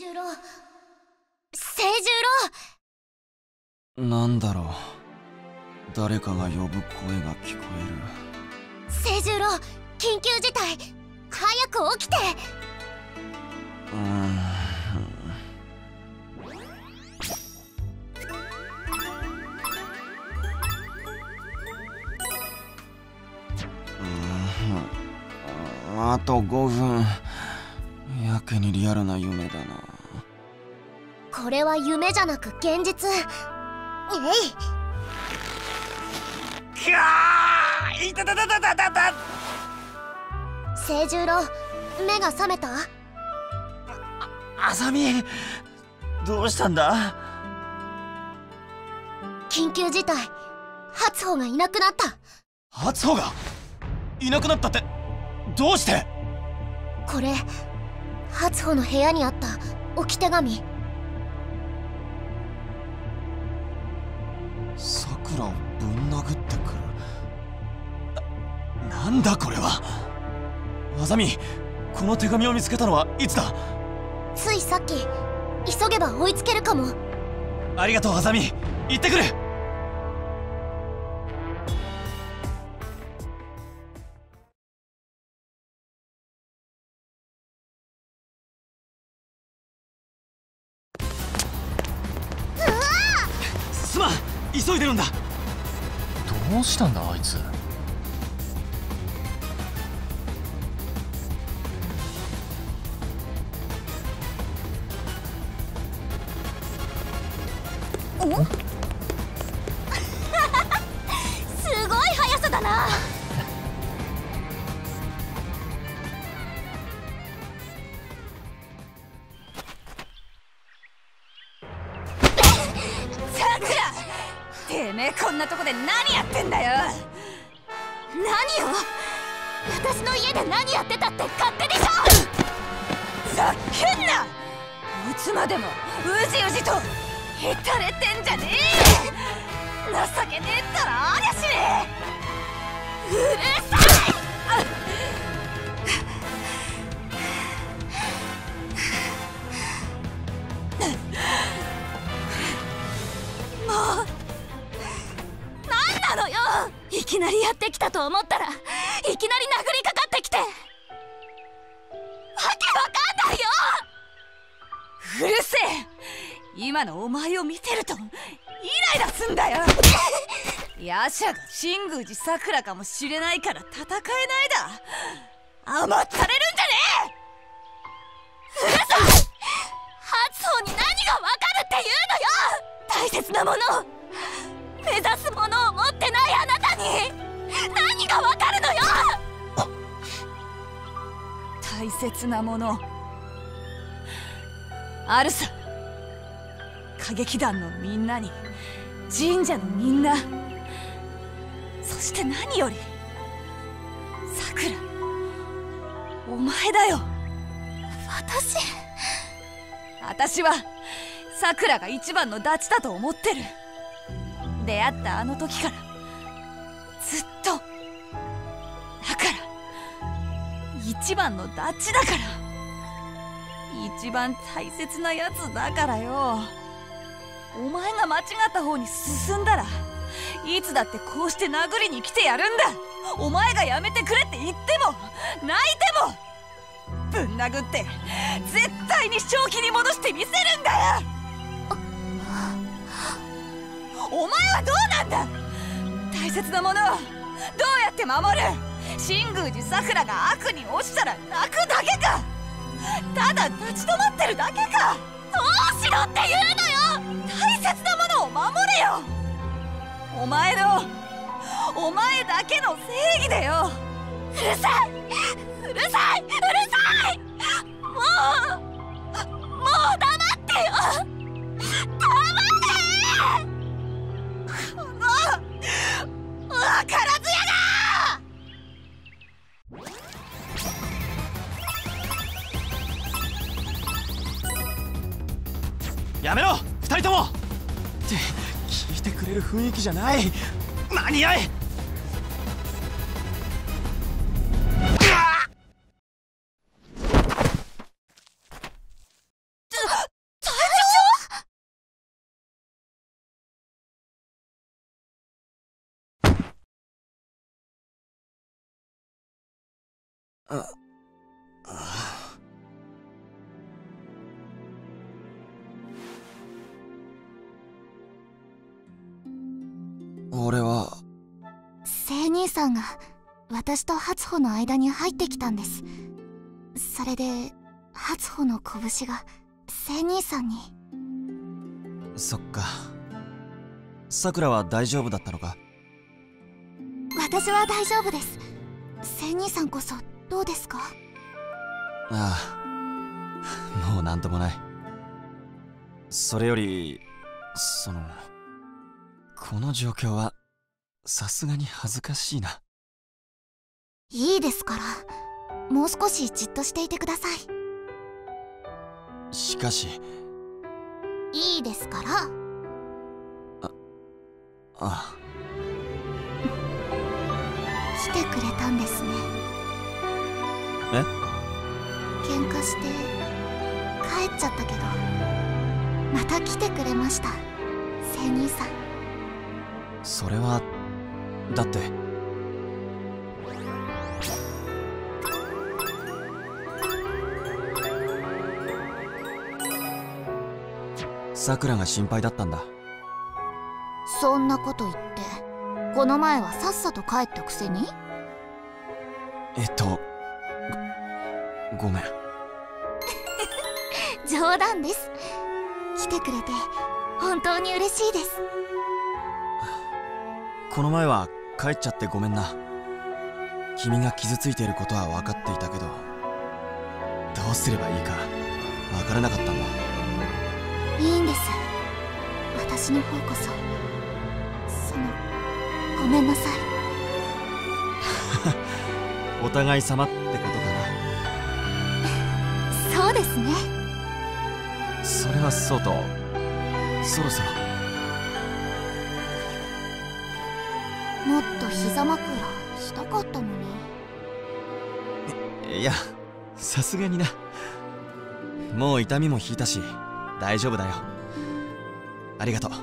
十郎、清十郎。 なんだろう、誰かが呼ぶ声が聞こ清十郎、緊急事態、早く起きて。 あと5分。やけにリアルな夢だな。 これは夢じゃなく現実。 きゃー、いたたたたたたた。 清十郎、目が覚めた？ あさみ、どうしたんだ？ 緊急事態、初穂がいなくなった。 初穂がいなくなったって、どうして？ これ、初穂の部屋にあった置き手紙。 さくらをぶん殴ってくる。なんだこれは。あざみ、この手紙を見つけたのはいつだ？ ついさっき。急げば追いつけるかも。 ありがとうあざみ、行ってくる。すまん、急いでるんだ。 どうしたんだあいつ。 すごい速さだな。 さくら、てめえこんなとこで何やってんだよ。 何よ、私の家で何やってたって勝手でしょ。 ざっけんな。いつまでもうじうじとへたれてんじゃねえ。情けねえったらありゃしねえ。うるさい。もう何なのよ。いきなりやってきたと思ったらいきなり殴りかかってきて、わけわかんないよ。うるせえ。今のお前を見てるとイライラすんだよ。ヤシャが新宮寺さくらかもしれないから戦えないだ。甘ったれるんじゃねえ。うるさい。初穂に何がわかるっていうのよ。大切なもの、目指すものを持ってないあなたに何がわかるのよ。大切なものあるさ。歌劇団のみんなに、神社のみんな、そして何よりさくら、お前だよ。私はさくらが一番のダチだと思ってる。出会ったあの時からずっと。だから一番のダチだから、一番大切なやつだからよ。お前が間違った方に進んだらいつだってこうして殴りに来てやるんだ。お前がやめてくれって言っても泣いてもぶん殴って絶対に正気に戻してみせるんだよ。お前はどうなんだ。大切なものをどうやって守る。新宮寺さくらが悪に落ちたら泣くだけか。ただ立ち止まってるだけか。どうしろって言うのよ。大切なものを守れよ。お前だけの正義だよ。うるさい、うるさい、うるさい。もう黙ってよ。黙れ。この分からずやが。 やめろ二人とも。って聞いてくれる雰囲気じゃない。間に合え。 俺は聖兄さんが私と初穂の間に入ってきたんです。それで初穂の拳が聖兄さんに。 そっか。さくらは大丈夫だったのか？ 私は大丈夫です。聖兄さんこそどうですか？ ああ、もうなんともない。それよりこの状況はさすがに恥ずかしいな。 いいですから、もう少しじっとしていてください。 しかし。 いいですから。 ああ。 来てくれたんですね。 え？ 喧嘩して帰っちゃったけど、また来てくれました、聖兄さん。 それはだってさくらが心配だったんだ。 そんなこと言ってこの前はさっさと帰ったくせに。 ごめん。 冗談です。来てくれて本当に嬉しいです。 この前は帰っちゃってごめんな。君が傷ついていることは分かっていたけど、どうすればいいか分からなかったんだ。 いいんです。私の方こそごめんなさい。 お互い様ってことかな。そうですね。 それはそうと、そろそろもっと膝枕したかったのに。 いや、さすがにな。もう痛みも引いたし大丈夫だよ。ありがとう。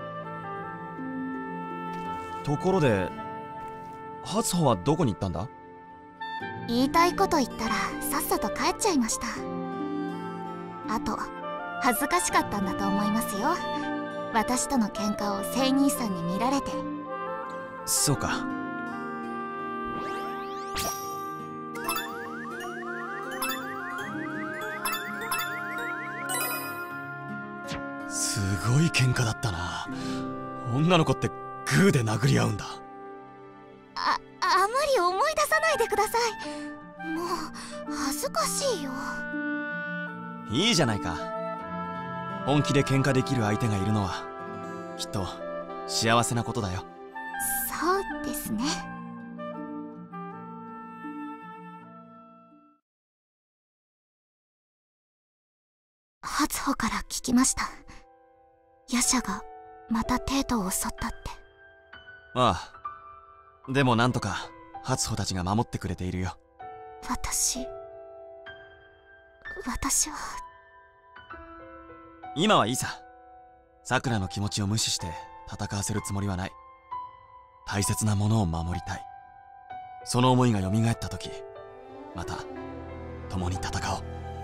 ところで初穂はどこに行ったんだ？ 言いたいこと言ったらさっさと帰っちゃいました。あと恥ずかしかったんだと思いますよ。私との喧嘩を聖兄さんに見られて。 そうか。すごい喧嘩だったな。女の子ってグーで殴り合うんだ。 あまり思い出さないでください。もう恥ずかしいよ。 いいじゃないか。本気で喧嘩できる相手がいるのはきっと幸せなことだよ。 そうですね。初穂から聞きました。夜叉がまたテートを襲ったって。 ああ、でもなんとか初穂たちが守ってくれているよ。 私は。 今はいいさ。さくらの気持ちを無視して戦わせるつもりはない。大切なものを守りたい。その思いが蘇った時、また共に戦お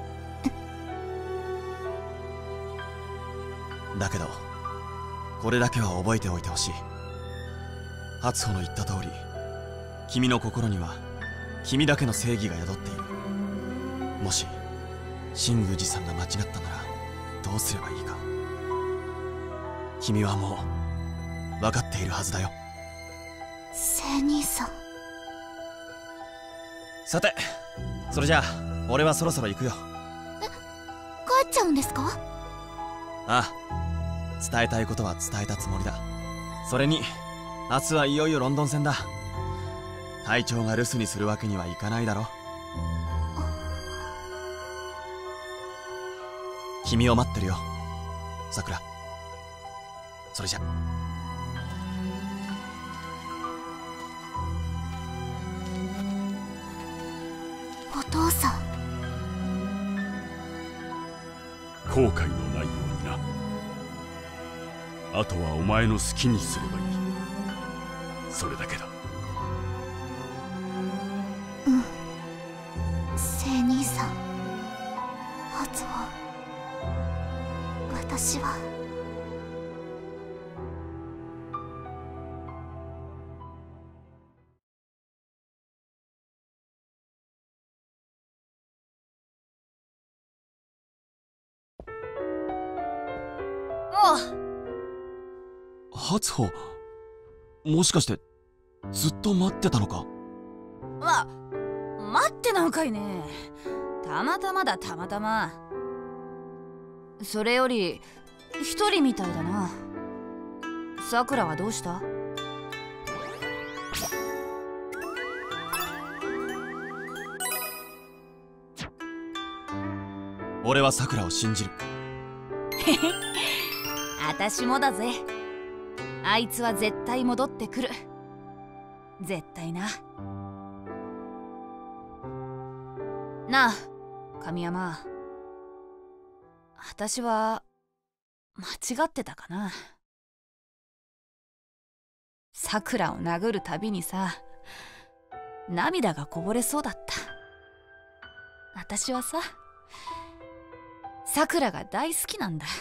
う。だけどこれだけは覚えておいてほしい。初穂の言った通り、君の心には君だけの正義が宿っている。もし神宮寺さんが間違ったならどうすればいいか、君はもう分かっているはずだよ。 聖兄さん。 さて、それじゃあ俺はそろそろ行くよ。 帰っちゃうんですか？ ああ、伝えたいことは伝えたつもりだ。それに明日はいよいよロンドン戦だ。隊長が留守にするわけにはいかないだろ。君を待ってるよ、さくら。それじゃ。 お父さん。 後悔のないようにな。あとはお前の好きにすればいい。それだけだ。 初穂、もしかしてずっと待ってたのか？ 待ってなんかいね。たまたまだ、たまたま。それより一人みたいだな。さくらはどうした？ 俺はさくらを信じる。 私もだぜ。あいつは絶対戻ってくる。絶対な。なあ神山、私は間違ってたかな。さくらを殴るたびにさ、涙がこぼれそうだった。私はさ、さくらが大好きなんだ。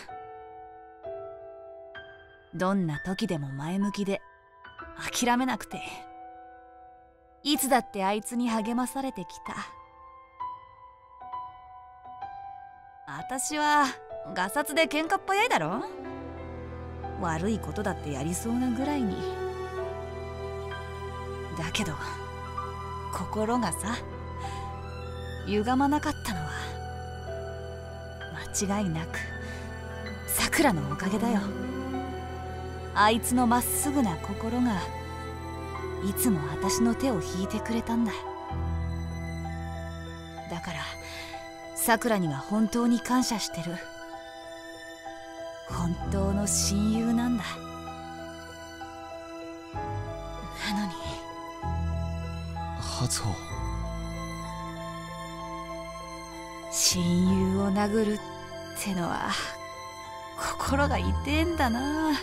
どんな時でも前向きで諦めなくて、いつだってあいつに励まされてきた。私はガサツで喧嘩っ早いだろ。悪いことだってやりそうなぐらいに。だけど心がさ、歪まなかったのは間違いなくさくらのおかげだよ。あいつのまっすぐな心がいつも私の手を引いてくれたんだ。だからさくらには本当に感謝してる。本当の親友なんだ。なのに初穂、 親友を殴るってのは心が痛えんだな。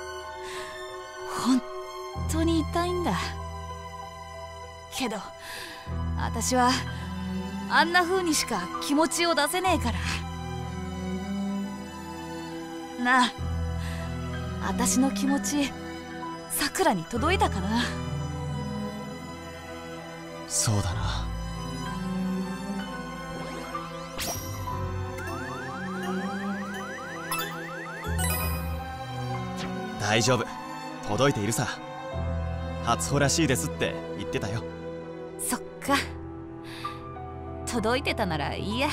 本当に痛いんだ。けど私はあんな風にしか気持ちを出せねえからな。あ、私の気持ちさくらに届いたかな。 そうだな。大丈夫、届いているさ。初穂らしいですって言ってたよ。 そっか、届いてたならいいや。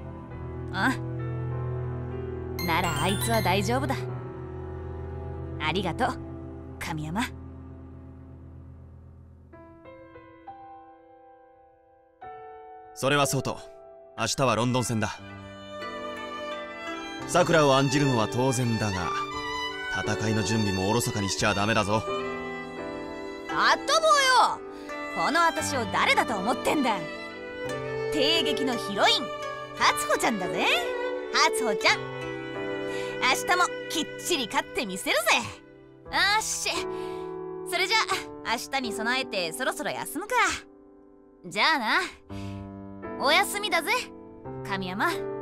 ならあいつは大丈夫だ。ありがとう神山。 それはそうと、明日はロンドン戦だ。さくらを案じるのは当然だが、戦いの準備もおろそかにしちゃダメだぞ。 あっとぼうよ、この私を誰だと思ってんだ。帝劇のヒロイン初穂ちゃんだぜ。初穂ちゃん、明日もきっちり勝ってみせるぜ。あっし、それじゃあ明日に備えてそろそろ休むか。じゃあな、おやすみだぜ神山。